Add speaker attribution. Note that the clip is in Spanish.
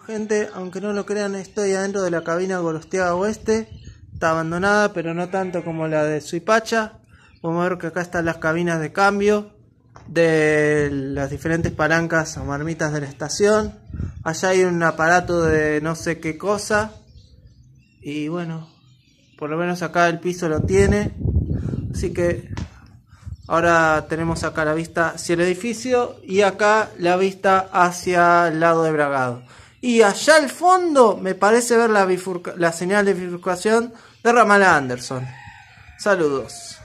Speaker 1: Gente, aunque no lo crean, estoy adentro de la cabina Gorostiaga Oeste. Está abandonada, pero no tanto como la de Suipacha. Podemos ver que acá están las cabinas de cambio de las diferentes palancas o marmitas de la estación. Allá hay un aparato de no sé qué cosa. Y bueno, por lo menos acá el piso lo tiene. Así que ahora tenemos acá la vista hacia el edificio y acá la vista hacia el lado de Bragado. Y allá al fondo me parece ver la señal de bifurcación de Ramal Anderson. Saludos.